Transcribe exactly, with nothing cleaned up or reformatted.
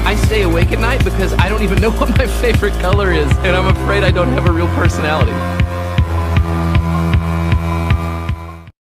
I stay awake at night because I don't even know what my favorite color is, and I'm afraid I don't have a real personality.